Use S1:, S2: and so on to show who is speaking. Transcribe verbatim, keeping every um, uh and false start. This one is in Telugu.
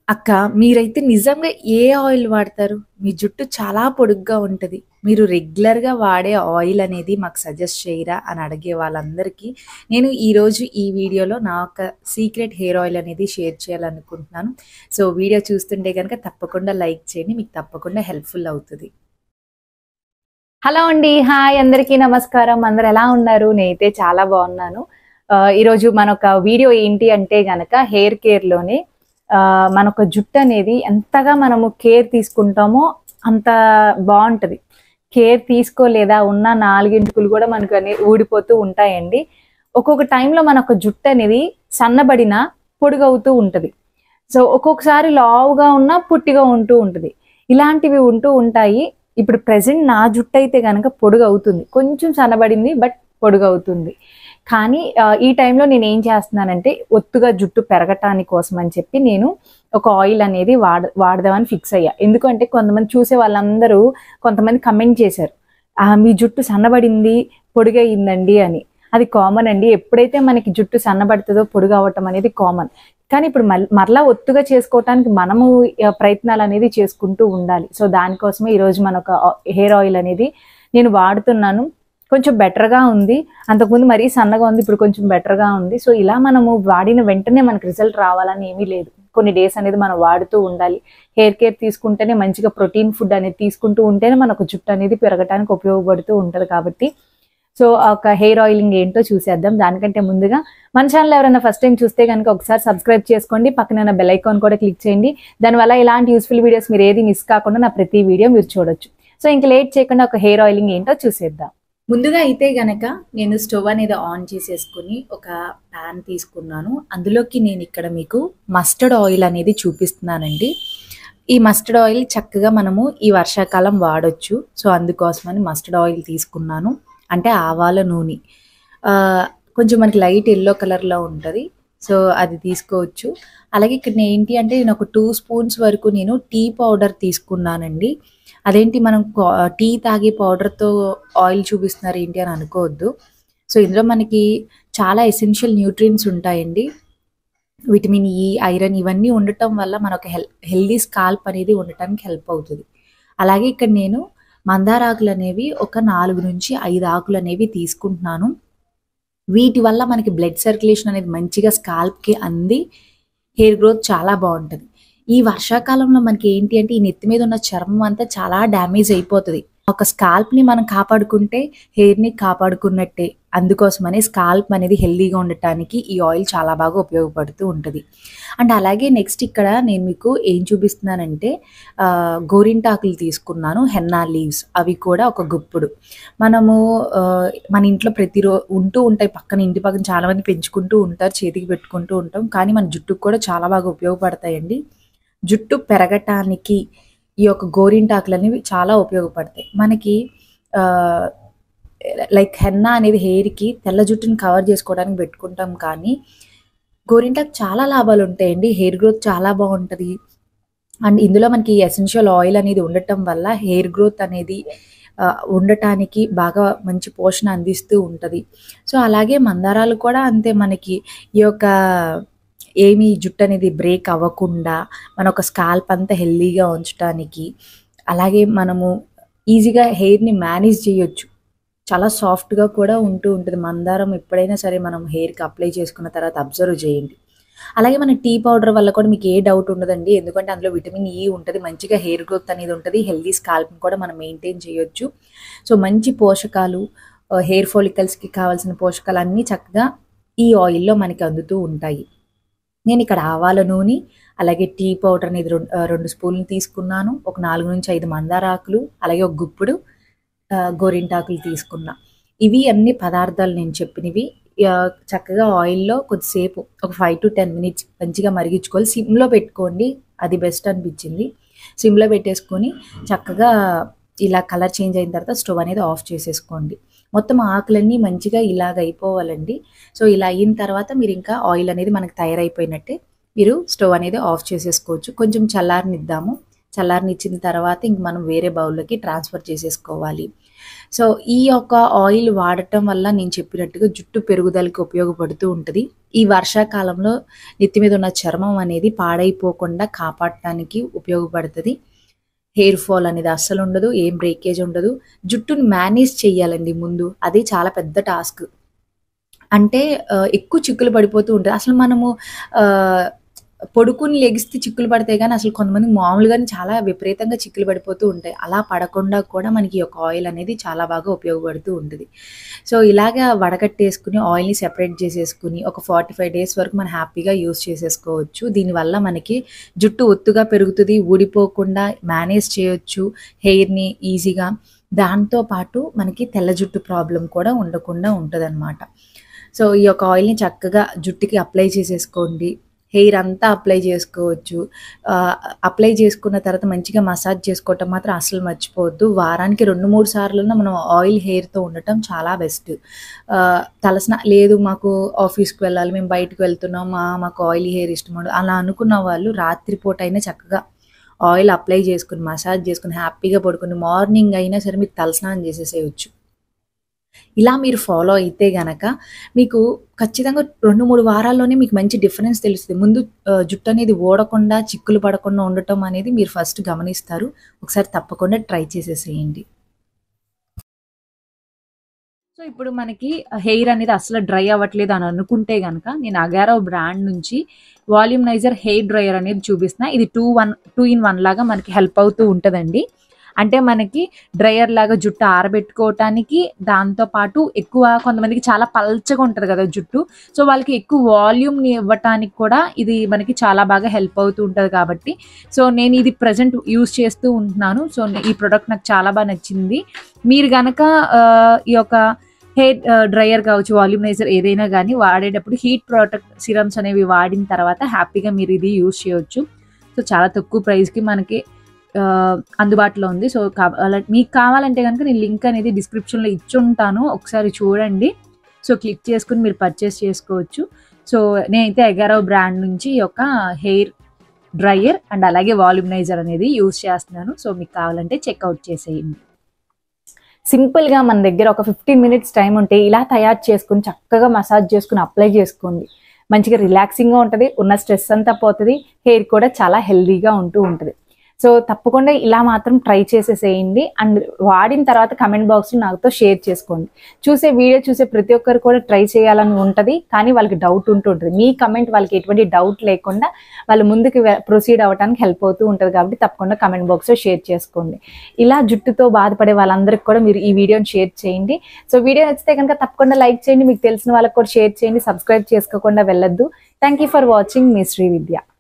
S1: అక్క మీరైతే నిజంగా ఏ ఆయిల్ వాడతారు? మీ జుట్టు చాలా పొడుగ్గా ఉంటది. మీరు రెగ్యులర్‌గా వాడే ఆయిల్ అనేది మాకు సజెస్ట్ చేయరా? అని అడిగే వాళ్ళందరికీ నేను ఈరోజు ఈ వీడియోలో నా యొక్క సీక్రెట్ హెయిర్ ఆయిల్ అనేది షేర్ చేయాలనుకుంటున్నాను. సో, వీడియో చూస్తుంటే గనక తప్పకుండా లైక్ చేయండి. మీకు తప్పకుండా హెల్ప్‌ఫుల్ అవుతది. హలో అండి. హాయ్ అందరికీ నమస్కారం. అందరూ ఎలా ఉన్నారు? నేనైతే చాలా బాగున్నాను. ఆహ్, ఈరోజు మనొక వీడియో ఏంటి అంటే గనక హెయిర్ కేర్‌లోనే ఆహ్, మనొక జుట్టు అనేది ఎంతగా మనము కేర్ తీసుకుంటామో అంత బావుంటది. కేర్ తీసుకోలేదా ఉన్న నాలుగింటికులు కూడా మనకని ఊడిపోతూ ఉంటాయండి. ఒక్కొక్క టైంలో మనొక జుట్టు అనేది సన్నబడిన పొడుగవుతూ ఉంటది. సో, ఒక్కొక్కసారి లావుగా ఉన్న పొట్టిగా ఉంటూ ఉంటది. ఇలాంటివి ఉంటూ ఉంటాయి. ఇప్పుడు ప్రెజెంట్ నా జుట్టయితే గనక పొడుగవుతుంది. కొంచెం సన్నబడింది బట్ పొడుగవుతుంది. కానీ ఆహ్, ఈ టైంలో నేనేం చేస్తున్నానంటే ఒత్తుగా జుట్టు పెరగటాని కోసం అని చెప్పి నేను ఒక ఆయిల్ అనేది వాడ వాడదామని ఫిక్స్ అయ్యా. ఎందుకంటే కొంతమంది చూసే వాళ్ళందరూ కొంతమంది కమెంట్ చేశారు. ఆహ్, మీ జుట్టు సన్నబడింది, పొడుగయిందండి అని. అది కామన్ అండి. ఎప్పుడైతే మనకి జుట్టు సన్నబడుతదో పొడుగవ్వటం అనేది కామన్. కానీ ఇప్పుడు మల్ మరలా ఒత్తుగా చేసుకోవటానికి మనము ఆహ్, ప్రయత్నాలనేది చేసుకుంటూ ఉండాలి. సో, దానికోసమే ఈరోజు మనొక ఆ హెయిర్ ఆయిల్ అనేది నేను వాడుతున్నాను. కొంచెం బెటర్‌గా ఉంది. అంతకుముందు మరీ సన్నగా ఉంది. ఇప్పుడు కొంచెం బెటర్‌గా ఉంది. సో, ఇలా మనము వాడిన వెంటనే మనకు రిజల్ట్ రావాలని ఏమీ లేదు. కొన్ని డేస్ అనేది మనం వాడుతూ ఉండాలి. హెయిర్ కేర్ తీసుకుంటేనే మంచిగా ప్రోటీన్ ఫుడ్ అనేది తీసుకుంటూ ఉంటేనే మనకు జుట్టు అనేది పెరగటానికి ఉపయోగపడుతూ ఉంటది కాబట్టి సో, ఒక హెయిర్ ఆయిలింగ్ ఏంటో చూసేద్దాం. దానికంటే ముందుగా మన ఛానల్ ఎవరైనా ఫస్ట్ టైం చూస్తే గనుక ఒకసారి సబ్స్క్రైబ్ చేసుకోండి. పక్కన ఉన్న బెల్ ఐకాన్ కూడా క్లిక్ చేయండి. దానివల్ల ఇలాంటి యూస్‌ఫుల్ వీడియోస్ మీరు ఏది మిస్ కాకుండా నా ప్రతి వీడియో మీరు చూడొచ్చు. సో, ఇంక లేట్ చేయకుండా ఒక హెయిర్ ఆయిలింగ్ ఏంటో చూసేద్దాం. ముందుగా అయితే గనక నేను స్టవ్ అనేది ఆన్ చేసేసుకొని ఒక పాన్ తీసుకున్నాను. అందులోకి నేను ఇక్కడ మీకు మస్టర్డ్ ఆయిల్ అనేది చూపిస్తున్నానండి. ఈ మస్టర్డ్ ఆయిల్ చక్కగా మనము ఈ వర్షాకాలం వాడొచ్చు. సో, అందుకోసమని మస్టర్డ్ ఆయిల్ తీసుకున్నాను. అంటే ఆవాల నూనె. ఆహ్, కొంచెం మనకి లైట్ యెల్లో కలర్‌లో ఉంటది. సో, అది తీసుకోవచ్చు. అలాగే ఇక్కడ ఏంటి అంటే నేను ఒక రెండు స్పూన్స్ వరకు నేను టీ పౌడర్ తీసుకున్నానండి. అదేంటి మనం కా టీ తాగే పౌడర్‌తో ఆయిల్ చూపిస్తున్నారు ఏంటి అని అనుకోవద్దు. సో, ఇందులో మనకి చాలా ఎసెన్షియల్ న్యూట్రియంట్స్ ఉంటాయండి. విటమిన్ ఇ, ఐరన్ ఇవన్నీ ఉండటం వల్ల మనకు హెల్ హెల్తీ స్కాల్ప్ అనేది ఉండటానికి హెల్ప్ అవుతది. అలాగే ఇక్కడ నేను మందారాకులనేవి ఒక నాలుగు నుంచి ఐదు ఆకులనేవి తీసుకుంటున్నాను. వీటి వల్ల మనకి బ్లడ్ సర్క్యులేషన్ అనేది మంచిగా స్కాల్ప్‌కి అంది హెయిర్ గ్రోత్ చాలా బావుంటది. ఈ వర్షాకాలంలో మనకి ఏంటి అంటే ఈ నెత్తి మీద ఉన్న చర్మం అంతా చాలా డ్యామేజ్ అయిపోతది. ఒక స్కాల్ప్‌ని మనం కాపాడుకుంటే హెయిర్‌ని కాపాడుకున్నట్టే. అందుకోసమనే స్కాల్ప్ అనేది హెల్తీగా ఉండటానికి ఈ ఆయిల్ చాలా బాగా ఉపయోగపడుతూ ఉంటది. అండ్ అలాగే నెక్స్ట్ ఇక్కడ నేను మీకు ఏం చూపిస్తున్నానంటే ఆహ్, గోరింటాకులు తీసుకున్నాను. హెన్నా లీవ్స్ అవి కూడా ఒక గుప్పుడు. మనము ఆహ్, మన ఇంట్లో ప్రతిరో ఉంటూ ఉంటాయి పక్కన ఇంటి పక్కన చాలామంది పెంచుకుంటూ ఉంటారు. చేతికి పెట్టుకుంటూ ఉంటాం. కానీ మన జుట్టుకి కూడా చాలా బాగా ఉపయోగపడతాయండి. జుట్టు పెరగటానికి ఈ యొక్క గోరింటాకులనేవి చాలా ఉపయోగపడతాయి. మనకి ఆహ్, లైక్ హెన్నా అనేది హెయిర్‌కి తెల్ల జుట్టుని కవర్ చేసుకోవడానికి పెట్టుకుంటాం కానీ, గోరింటాకు చాలా లాభాలుంటాయండి. హెయిర్ గ్రోత్ చాలా బావుంటది. అండ్ ఇందులో మనకి ఎసెన్షియల్ ఆయిల్ అనేది ఉండటం వల్ల హెయిర్ గ్రోత్ అనేది ఆహ్, ఉండటానికి బాగా మంచి పోషణ అందిస్తూ ఉంటది. సో, అలాగే మందారాలు కూడా అంతే మనకి ఈ యొక్క ఏమి జుట్టు అనేది బ్రేక్ అవ్వకుండా మన ఒక స్కాల్ప్ అంతా హెల్తీగా ఉంచటానికి, అలాగే మనము ఈజీగా హెయిర్‌ని మేనేజ్ చేయొచ్చు. చాలా సాఫ్ట్‌గా కూడా ఉంటూ ఉంటది. మందారం ఎప్పుడైనా సరే మనం హెయిర్‌కి అప్లై చేసుకున్న తర్వాత అబ్జర్వ్ చేయండి. అలాగే మన టీ పౌడర్ వల్ల కూడా మీకు ఏ డౌట్ ఉండదండి. ఎందుకంటే అందులో విటమిన్ ఇ ఉంటది. మంచిగా హెయిర్ గ్రోత్ అనేది ఉంటది. హెల్తీ స్కాల్ప్‌ని కూడా మనం మెయింటైన్ చేయొచ్చు. సో, మంచి పోషకాలు ఆహ్, హెయిర్ ఫాలికల్స్‌కి కావాల్సిన పోషకాలన్నీ చక్కగా ఈ ఆయిల్‌లో మనకి అందుతూ ఉంటాయి. నేనిక్కడ ఆవాల నూనె, అలాగే టీ పౌడర్ అనేది రొన్ ఆహ్, రెండు స్పూన్లు తీసుకున్నాను. ఒక నాలుగు నుంచి ఐదు మందారాకులు, అలాగే ఒక గుప్పుడు ఆహ్, గోరింటాకులు తీసుకున్నా. ఇవి అన్ని పదార్థాలు నేను చెప్పినవి. ఆహ్, చక్కగా ఆయిల్‌లో కొద్దిసేపు ఒక ఐదు పది మినిట్స్ మంచిగా మరిగించుకోవాలి. సిమ్‌లో పెట్టుకోండి. అది బెస్ట్ అనిపించింది. సిమ్‌లో పెట్టేసుకొని చక్కగా ఇలా కలర్ చేంజ్ అయిన తర్వాత స్టవ్ అనేది ఆఫ్ చేసేసుకోండి. మొత్తం ఆకులన్నీ మంచిగా ఇలాగ అయిపోవాలండి. సో, ఇలా అయిన తర్వాత మీరింకా ఆయిల్ అనేది మనకు తయారైపోయినట్టే. మీరు స్టవ్ అనేది ఆఫ్ చేసేసుకోవచ్చు. కొంచెం చల్లారనిద్దాము. చల్లారనిచ్చిన తర్వాత ఇంక మనం వేరే బౌల్‌లోకి ట్రాన్స్‌ఫర్ చేసేసుకోవాలి. సో ఈ యొక్క ఆయిల్ వాడటం వల్ల నేను చెప్పినట్టుగా జుట్టు పెరుగుదలకి ఉపయోగపడుతూ ఉంటుంది. ఈ వర్షాకాలంలో నెత్తి మీద ఉన్న చర్మం అనేది పాడైపోకుండా కాపాడటానికి ఉపయోగపడుతుంది. హెయిర్ ఫాల్ అనేది అస్సలు ఉండదు, ఏం బ్రేకేజ్ ఉండదు. జుట్టుని మేనేజ్ చేయాలండి ముందు, అది చాలా పెద్ద టాస్క్. అంటే ఎక్కువ చిక్కులు పడిపోతూ ఉంటుంది. అసలు మనము పొడుకుని లెగిస్తే చిక్కులు పడతాయి కానీ అసలు కొంతమంది మామూలుగానే చాలా విపరీతంగా చిక్కులు పడిపోతూ ఉంటాయి. అలా పడకుండా కూడా మనకి ఒక ఆయిల్ అనేది చాలా బాగా ఉపయోగపడుతూ ఉంటుంది. సో ఇలాగా వడకట్టేసుకుని ఆయిల్ని సెపరేట్ చేసేసుకుని ఒక ఫార్టీ ఫైవ్ డేస్ వరకు మనం హ్యాపీగా యూస్ చేసేసుకోవచ్చు. దీనివల్ల మనకి జుట్టు ఒత్తుగా పెరుగుతుంది, ఊడిపోకుండా మేనేజ్ చేయొచ్చు హెయిర్ని ఈజీగా. దాంతోపాటు మనకి తెల్ల జుట్టు ప్రాబ్లం కూడా ఉండకుండా ఉంటుంది అనమాట. సో ఈ యొక్క ఆయిల్ని చక్కగా జుట్టుకి అప్లై చేసేసుకోండి. హెయిర్ అంతా అప్లై చేసుకోవచ్చు. అప్లై చేసుకున్న తర్వాత మంచిగా మసాజ్ చేసుకోవటం మాత్రం అసలు మర్చిపోవద్దు. వారానికి రెండు మూడు సార్లన్నా మనం ఆయిల్ హెయిర్తో ఉండటం చాలా బెస్ట్. తలస్నా లేదు మాకు ఆఫీస్కి వెళ్ళాలి, మేము బయటకు వెళ్తున్నాం, మా మాకు ఆయిల్ హెయిర్ ఇష్టం అలా అనుకున్న వాళ్ళు రాత్రిపూట అయినా చక్కగా ఆయిల్ అప్లై చేసుకుని మసాజ్ చేసుకుని హ్యాపీగా పడుకుని మార్నింగ్ అయినా సరే మీకు తలస్నానం చేసేసేయచ్చు. ఇలా మీరు ఫాలో అయితే గనక మీకు ఖచ్చితంగా రెండు మూడు వారాల్లోనే మీకు మంచి డిఫరెన్స్ తెలుస్తుంది. ముందు జుట్టు అనేది ఓడకుండా చిక్కులు పడకుండా ఉండటం అనేది మీరు ఫస్ట్ గమనిస్తారు. ఒకసారి తప్పకుండా ట్రై చేసేసేయండి. సో ఇప్పుడు మనకి హెయిర్ అనేది అసలు డ్రై అవ్వట్లేదు అని అనుకుంటే కనుక నేను అగారో బ్రాండ్ నుంచి వాల్యూమ్నైజర్ హెయిర్ డ్రయర్ అనేది చూపిస్తున్నా. ఇది two one two in one లాగా మనకి హెల్ప్ అవుతూ ఉంటుందండి. అంటే మనకి డ్రయర్ లాగా జుట్టు ఆరబెట్టుకోవటానికి, దాంతోపాటు ఎక్కువ కొంతమందికి చాలా పల్చగా ఉంటుంది కదా జుట్టు, సో వాళ్ళకి ఎక్కువ వాల్యూమ్ని ఇవ్వటానికి కూడా ఇది మనకి చాలా బాగా హెల్ప్ అవుతూ ఉంటుంది. కాబట్టి సో నేను ఇది ప్రజెంట్ యూస్ చేస్తూ ఉంటున్నాను. సో ఈ ప్రోడక్ట్ నాకు చాలా బాగా నచ్చింది. మీరు కనుక ఈ యొక్క హెయిర్ డ్రయర్ కావచ్చు, వాల్యూమ్నైజర్ ఏదైనా కానీ వాడేటప్పుడు హీట్ ప్రొటెక్ట్ సిరమ్స్ అనేవి వాడిన తర్వాత హ్యాపీగా మీరు ఇది యూస్ చేయవచ్చు. సో చాలా తక్కువ ప్రైస్కి మనకి అందుబాటులో ఉంది. సో కావాల మీకు కావాలంటే కనుక నేను లింక్ అనేది డిస్క్రిప్షన్లో ఇచ్చి ఉంటాను, ఒకసారి చూడండి. సో క్లిక్ చేసుకుని మీరు పర్చేస్ చేసుకోవచ్చు. సో నేనైతే అగారో బ్రాండ్ నుంచి ఈ యొక్క హెయిర్ డ్రయర్ అండ్ అలాగే వాల్యూమ్నైజర్ అనేది యూజ్ చేస్తున్నాను. సో మీకు కావాలంటే చెక్అవుట్ చేసేయండి. సింపుల్గా మన దగ్గర ఒక ఫిఫ్టీన్ మినిట్స్ టైం ఉంటే ఇలా తయారు చేసుకుని చక్కగా మసాజ్ చేసుకుని అప్లై చేసుకోండి. మంచిగా రిలాక్సింగ్గా ఉంటుంది, ఉన్న స్ట్రెస్ అంతా పోతుంది, హెయిర్ కూడా చాలా హెల్దీగా ఉంటూ ఉంటుంది. సో తప్పకుండా ఇలా మాత్రం ట్రై చేసేసేయండి. అండ్ వాడిన తర్వాత కమెంట్ బాక్స్లో నాతో షేర్ చేసుకోండి. చూసే వీడియో చూసే ప్రతి ఒక్కరు కూడా ట్రై చేయాలని ఉంటుంది, కానీ వాళ్ళకి డౌట్ ఉంటూ ఉంటుంది. మీ కమెంట్ వాళ్ళకి ఎటువంటి డౌట్ లేకుండా వాళ్ళు ముందుకు ప్రొసీడ్ అవ్వడానికి హెల్ప్ అవుతూ ఉంటుంది. కాబట్టి తప్పకుండా కమెంట్ బాక్స్లో షేర్ చేసుకోండి. ఇలా జుట్టుతో బాధపడే వాళ్ళందరికీ కూడా మీరు ఈ వీడియోని షేర్ చేయండి. సో వీడియో నచ్చితే కనుక తప్పకుండా లైక్ చేయండి, మీకు తెలిసిన వాళ్ళకి కూడా షేర్ చేయండి. సబ్స్క్రైబ్ చేసుకోకుండా వెళ్ళొద్దు. Thank you for watching. మీ శ్రీ విద్య.